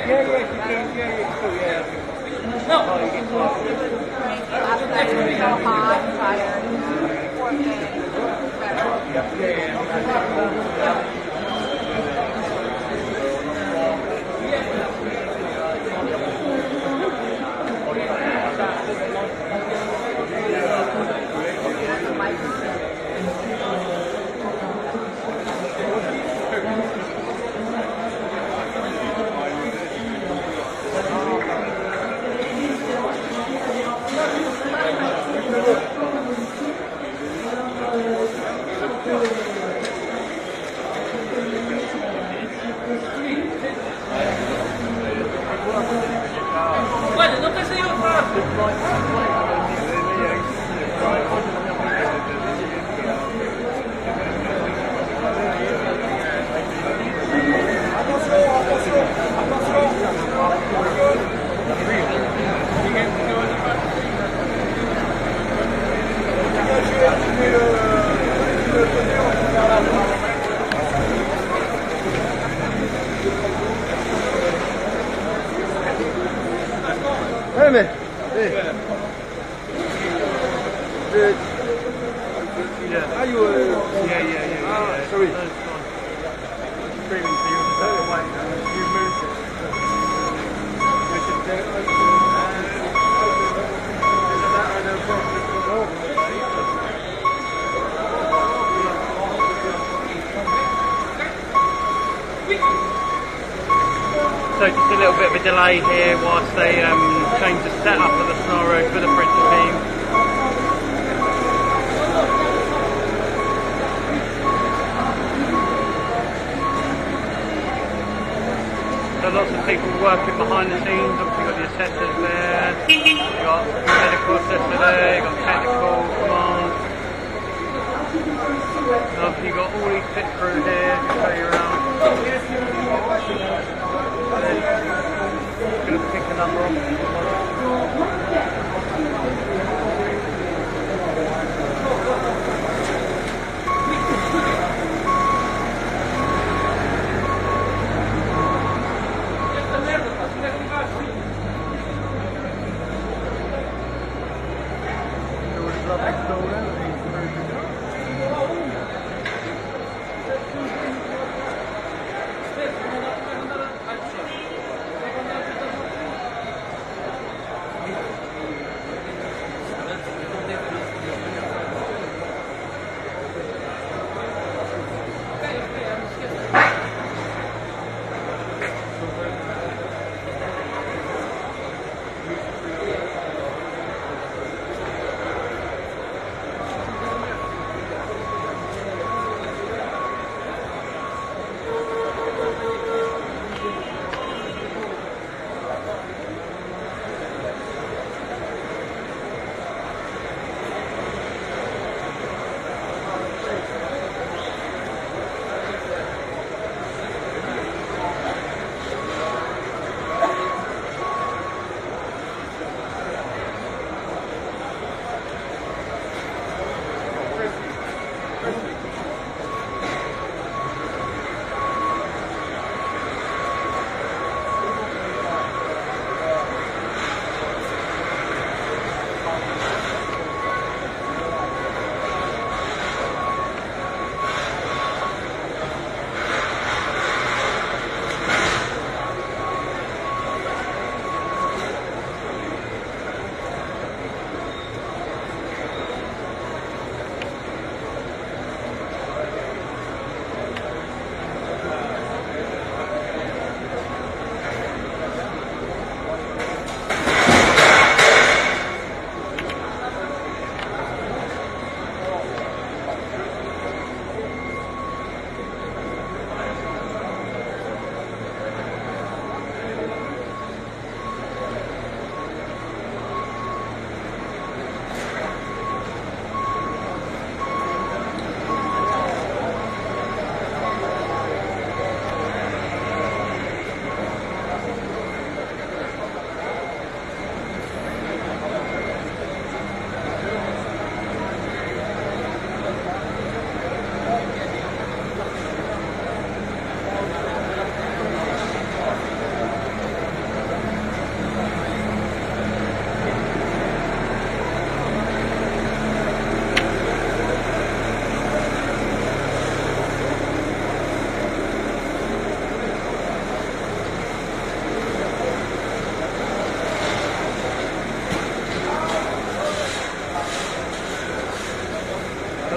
So just a little bit of a delay here whilst they change the setup of the scenarios for the French team. So lots of people working behind the scenes. Obviously got the assessors there, you've got medical assessor there, you've got technical command. Obviously you've got all these pit crew here to show you around. Going to pick a number up.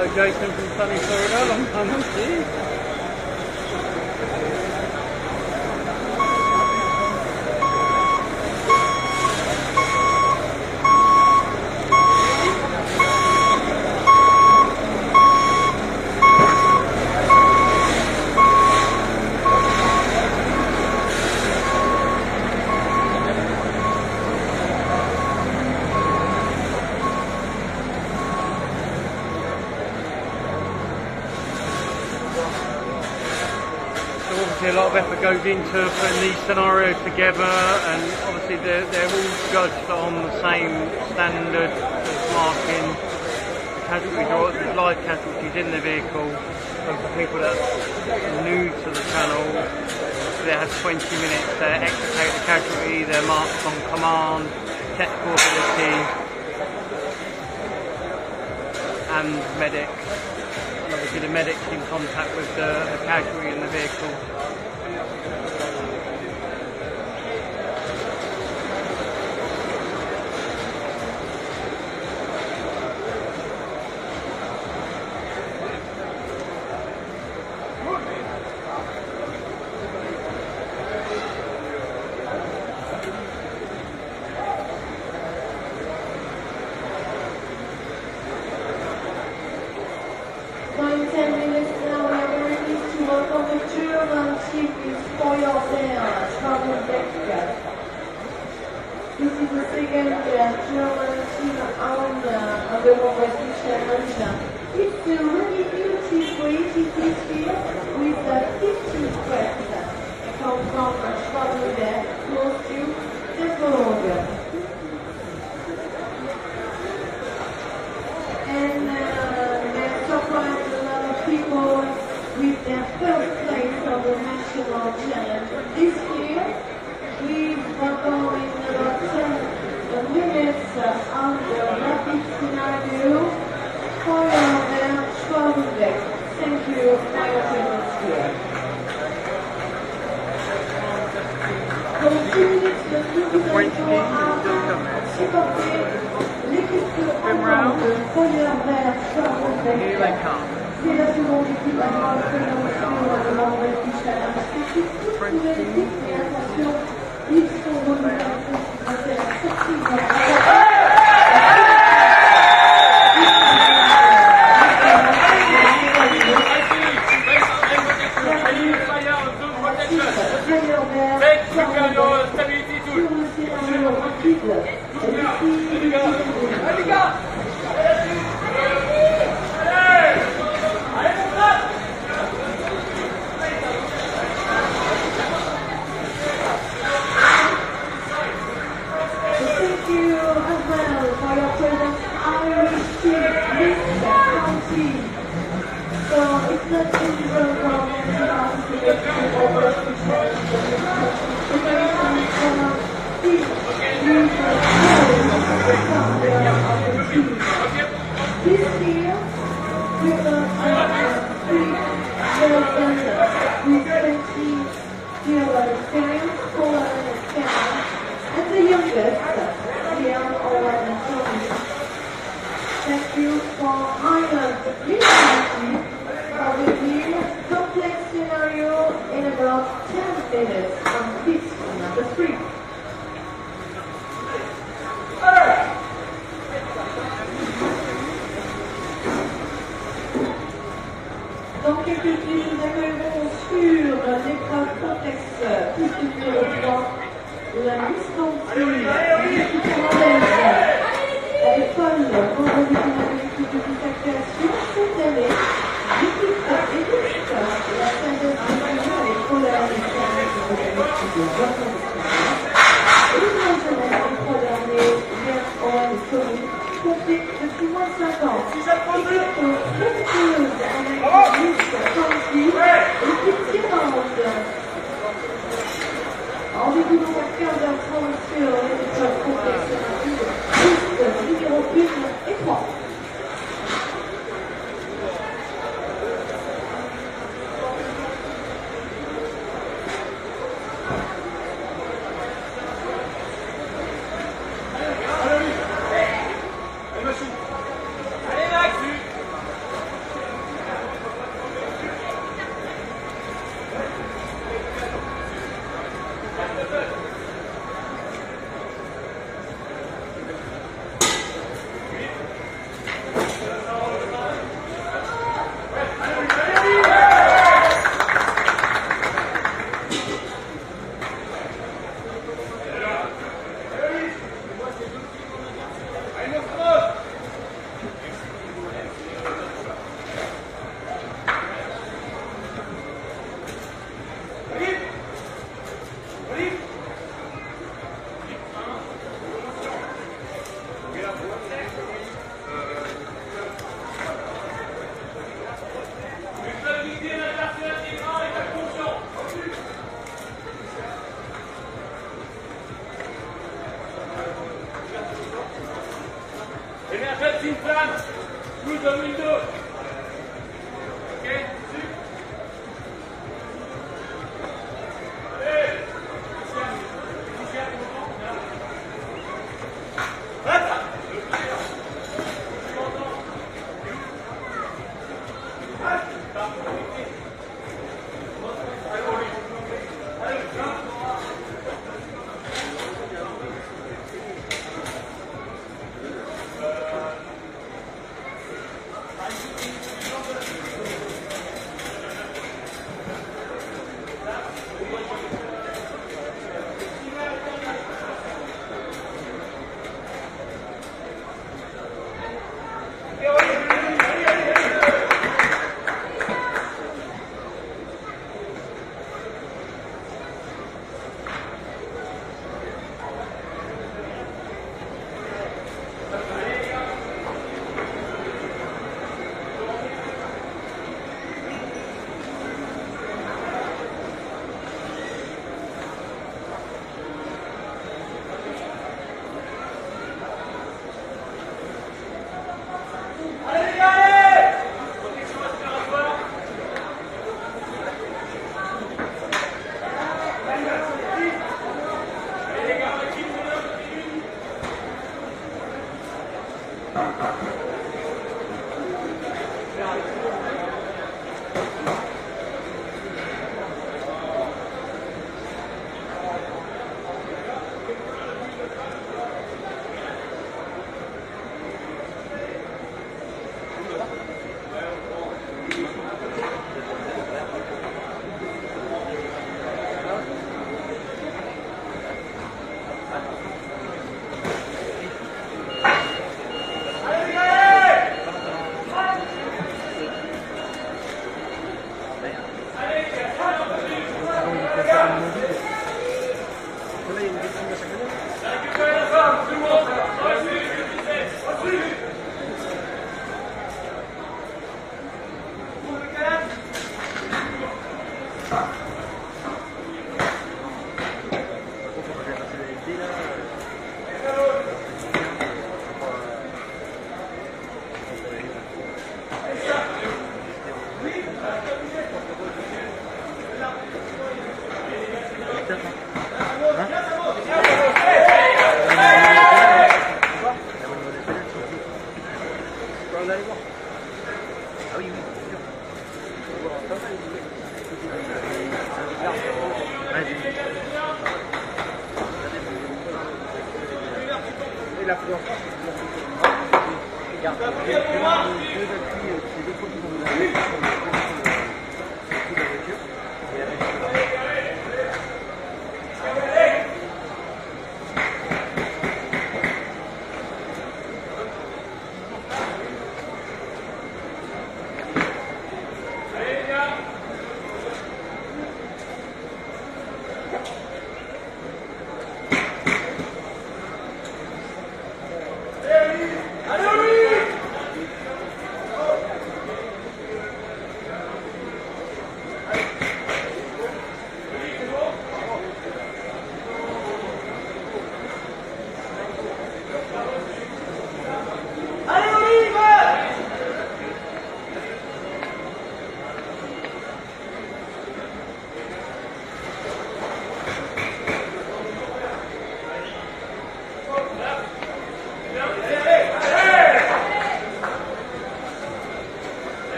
Hello Jason from sunny Florida, long time no see. A lot of effort goes into putting these scenarios together, and obviously they're all judged on the same standard as marking casualties or live casualties in the vehicle. So for people that are new to the channel, they have 20 minutes to extricate the casualty, they're marked on command, technical ability and medic. And obviously the medic's in contact with the casualty in the vehicle. This is the second German team on the WRO challenge. It's a really beautiful weighted display with 15 squares come from Schwabenberg close to Temple. And they surprised a lot of people with their first place on the national challenge. This year, we were going about 10 minutes on the rapid scenario for their Schwabenberg. Thank you for your presence here. Dans 10 minutes, nous allons supporter l'équipe allemande de Feuerwehr Schwabenberg. C'est la seconde équipe allemande que nous suivons le vendredi challenge. C'est toute nouvelle équipe, mais attention, ils sont revenus à la sortie de la Thank you for Ireland University for the new complex scenario in about 10 minutes on pit number 3. Dans quelques minutes, nous accueillerons sur l'épreuve complexe piste numéro 3 la distantie hollandaise. Elle est folle pour revenir à l'équipe de disactuation cette année. L'équipe élite, la synthèse de avec Colère et Charles de l'équipe de 65. Et la jeunesse des 3 derniers, Pierre, Owen et Tony, comptés depuis moins de 5 ans. Équipe fructueuse avec Luc Fancy, l'équipe tirante. Rendez-vous donc à 15h30 sur l'épreuve complexe rapide, piste numéro 1 et 3.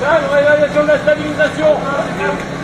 Cadre, évaluation de la stabilisation.